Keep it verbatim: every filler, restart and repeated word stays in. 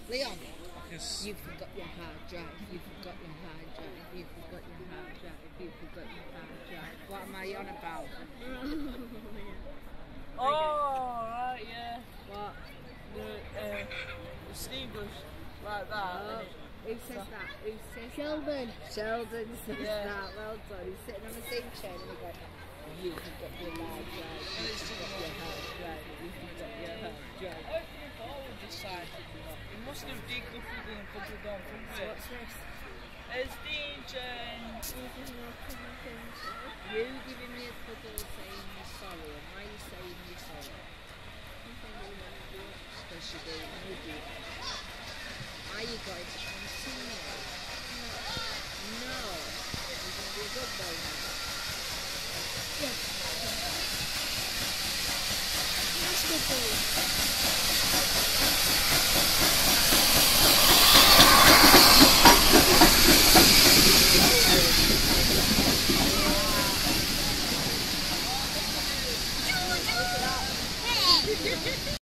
Leon, Yes. you forgot your hard drive. You forgot your hard drive. You forgot your hard drive. You forgot your hard drive. What am I on about? Oh, right, yeah. What? The, uh, the steam goes like that. Oh, and it- who says that? Who says Sheldon. that? Sheldon says Yeah. that. Well done. He's sitting on the same chair and he goes, you forgot your hard drive. and You it's forgot sitting your on- hard drive. You forgot your hard drive. Opening forward this side. It must have decoupled and coupled on from So it. what's this? It's the engine. You giving me a cuddle saying you're sorry, and why are you saying you're sorry? Because you're being an idiot. Are you going to continue? No. You're going to be a good boy now. Yes. Let's go, boy.